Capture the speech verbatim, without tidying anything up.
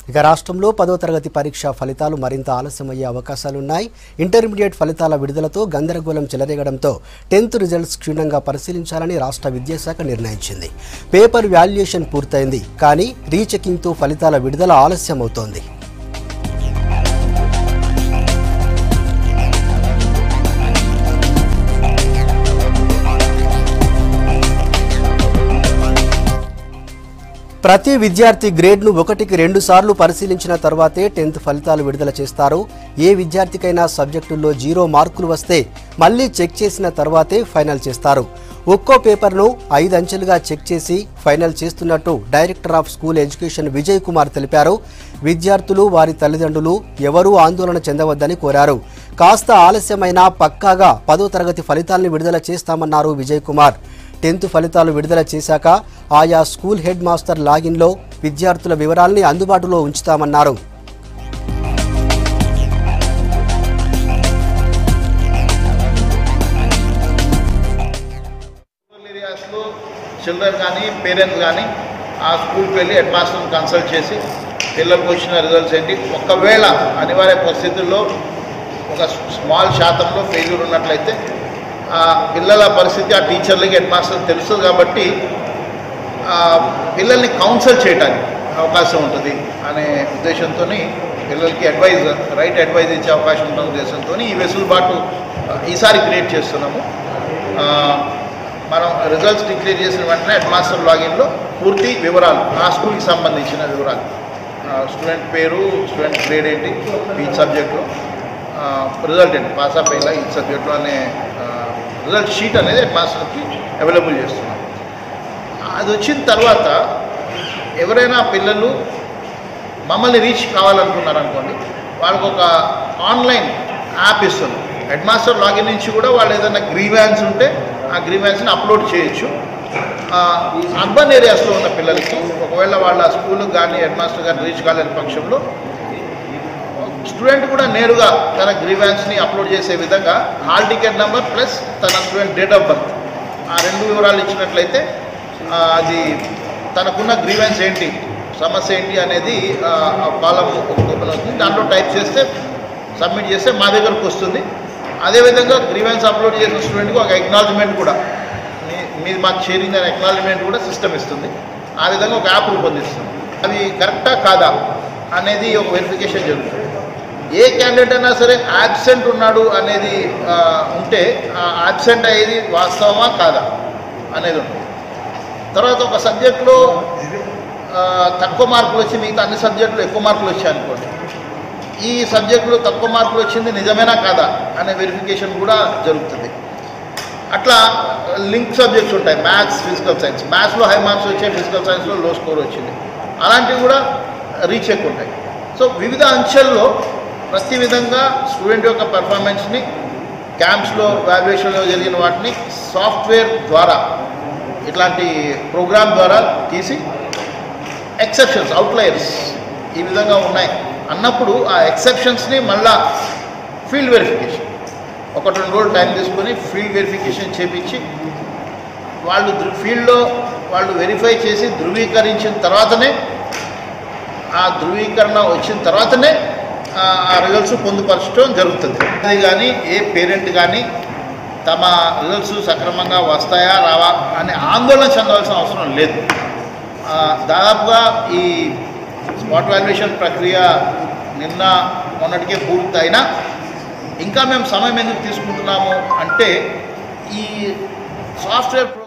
ఇక రాష్ట్రంలో పదో తరగతి పరీక్ష ఫలితాలు మరింత ఆలస్యమయ్యే అవకాశాలున్నాయి. ఇంటర్మీడియట్ ఫలితాల విడుదలతో గందరగోళం చెలరేగడంతో టెన్త్ రిజల్ట్స్ క్షుణ్ణంగా పరిశీలించాలని రాష్ట్ర విద్యాశాఖ నిర్ణయించింది. పేపర్ వాల్యుయేషన్ పూర్తయింది, కానీ రీచెకింగ్తో ఫలితాల విడుదల ఆలస్యమవుతోంది. ప్రతి విద్యార్థి గ్రేడ్ను ఒకటికి రెండు సార్లు పరిశీలించిన తర్వాతే టెన్త్ ఫలితాలు విడుదల చేస్తారు. ఏ విద్యార్థికైనా సబ్జెక్టుల్లో జీరో మార్కులు వస్తే మళ్లీ చెక్ చేసిన తర్వాతే ఫైనల్ చేస్తారు. ఒక్కో పేపర్ను ఐదు అంచెలుగా చెక్ చేసి ఫైనల్ చేస్తున్నట్టు director of school education Vijay Kumar తెలిపారు. విద్యార్థులు, వారి తల్లిదండ్రులు ఎవరూ ఆందోళన చెందవద్దని కోరారు. కాస్త ఆలస్యమైనా పక్కాగా పదో తరగతి ఫలితాలను విడుదల చేస్తామన్నారు విజయ్ కుమార్. టెన్త్ ఫలితాలు విడుదల చేశాక ఆయా స్కూల్ హెడ్ మాస్టర్ లాగిన్లో విద్యార్థుల వివరాల్ని అందుబాటులో ఉంచుతామన్నారు. చిల్డ్రన్ కానీ పేరెంట్స్ కానీ ఆ స్కూల్కి వెళ్ళి హెడ్ మాస్టర్ని కన్సల్ట్ చేసి పిల్లలకు వచ్చిన రిజల్ట్స్ ఏంటి, ఒకవేళ అనివార్య పరిస్థితుల్లో ఒక స్మాల్ శాతంలో ఫెయిల్యూర్ ఉన్నట్లయితే ఆ పిల్లల పరిస్థితి ఆ టీచర్లకి హెడ్ మాస్టర్ తెలుస్తుంది కాబట్టి పిల్లల్ని కౌన్సిల్ చేయడానికి అవకాశం ఉంటుంది అనే ఉద్దేశంతో పిల్లలకి అడ్వైజ్ రైట్ అడ్వైజ్ ఇచ్చే అవకాశం ఉన్న ఉద్దేశంతో ఈ వెసులుబాటు ఈసారి క్రియేట్ చేస్తున్నాము. మనం రిజల్ట్స్ డిక్లేర్ చేసిన వెంటనే హెడ్ మాస్టర్ లాగిన్లో పూర్తి వివరాలు, ఆ స్కూల్కి సంబంధించిన వివరాలు, స్టూడెంట్ పేరు, స్టూడెంట్ గ్రేడ్ ఏంటి, ఈ సబ్జెక్టులో రిజల్ట్ ఏంటి, పాస్ ఆఫ్ అయ్యేలా ఈ సబ్జెక్టులో అనే రిజల్ట్ షీట్ అనేది హెడ్ మాస్టర్కి అవైలబుల్ చేస్తున్నాం. అది వచ్చిన తర్వాత ఎవరైనా పిల్లలు మమ్మల్ని రీచ్ కావాలనుకున్నారనుకోండి, వాళ్ళకు ఒక ఆన్లైన్ యాప్ ఇస్తుంది. హెడ్ మాస్టర్ లాగిన్ నుంచి కూడా వాళ్ళు ఏదైనా గ్రీవాన్స్ ఉంటే ఆ గ్రీవాన్స్ని అప్లోడ్ చేయొచ్చు. అర్బన్ ఏరియాస్లో ఉన్న పిల్లలకి ఒకవేళ వాళ్ళ స్కూల్కి కానీ హెడ్ మాస్టర్ కానీ రీచ్ కాలేని పక్షంలో స్టూడెంట్ కూడా నేరుగా తన గ్రీవాన్స్ని అప్లోడ్ చేసే విధంగా హాల్ టికెట్ నెంబర్ ప్లస్ తన స్టూడెంట్ డేట్ ఆఫ్ బర్త్ ఆ రెండు వివరాలు ఇచ్చినట్లయితే అది తనకున్న గ్రీవాన్స్ ఏంటి, సమస్య ఏంటి అనేది కాలం ఓపెన్ అవుతుంది. దాంట్లో టైప్ చేస్తే సబ్మిట్ చేస్తే మా దగ్గరకు వస్తుంది. అదేవిధంగా గ్రీవాన్స్ అప్లోడ్ చేసిన స్టూడెంట్కి ఒక ఎక్నాలజ్మెంట్ కూడా, మీ మీరు మాకు షేరింగ్ అనే ఎక్నాలజ్మెంట్ కూడా సిస్టమ్ ఇస్తుంది. ఆ విధంగా ఒక యాప్ రూపొందిస్తుంది. అది కరెక్టా కాదా అనేది ఒక వెరిఫికేషన్ జరుగుతుంది. ఏ క్యాండిడేట్ అయినా సరే యాబ్సెంట్ ఉన్నాడు అనేది ఉంటే ఆ యాబ్సెంట్ అయ్యేది వాస్తవమా కాదా అనేది ఉంటుంది. తర్వాత ఒక సబ్జెక్టులో తక్కువ మార్కులు వచ్చి మిగతా అన్ని సబ్జెక్టులు ఎక్కువ మార్కులు వచ్చాయి అనుకోండి, ఈ సబ్జెక్టులో తక్కువ మార్కులు వచ్చింది నిజమేనా కాదా అనే వెరిఫికేషన్ కూడా జరుగుతుంది. అట్లా లింక్ సబ్జెక్ట్స్ ఉంటాయి, మ్యాథ్స్, ఫిజికల్ సైన్స్. మ్యాథ్స్లో హై మార్క్స్ వచ్చాయి, ఫిజికల్ సైన్స్లో లో స్కోర్ వచ్చింది, అలాంటివి కూడా రీచెక్ ఉంటాయి. సో వివిధ అంశాల్లో ప్రతి విధంగా స్టూడెంట్ యొక్క పెర్ఫార్మెన్స్ని క్యాంప్స్లో వాల్యుయేషన్లో జరిగిన వాటిని సాఫ్ట్వేర్ ద్వారా, ఇట్లాంటి ప్రోగ్రామ్ ద్వారా తీసి ఎక్సెప్షన్స్, అవుట్లయర్స్ ఈ విధంగా ఉన్నాయి అన్నప్పుడు ఆ ఎక్సెప్షన్స్ని మళ్ళా ఫీల్డ్ వెరిఫికేషన్ ఒకటి రెండు రోజులు టైం తీసుకొని ఫీల్డ్ వెరిఫికేషన్ చేపించి వాళ్ళు ఫీల్డ్లో వాళ్ళు వెరిఫై చేసి ధృవీకరించిన తర్వాతనే, ఆ ధృవీకరణ వచ్చిన తర్వాతనే ఆ రిజల్ట్స్ పొందుపరచడం జరుగుతుంది. అది కానీ ఏ పేరెంట్ కానీ తమ రిజల్ట్స్ సక్రమంగా వస్తాయా రావా అనే ఆందోళన చెందవలసిన అవసరం లేదు. దాదాపుగా ఈ స్పాట్ వాల్యుయేషన్ ప్రక్రియ నిన్న మొన్నటికే పూర్తయినా ఇంకా మేము సమయం ఎందుకు తీసుకుంటున్నాము అంటే ఈ సాఫ్ట్వేర్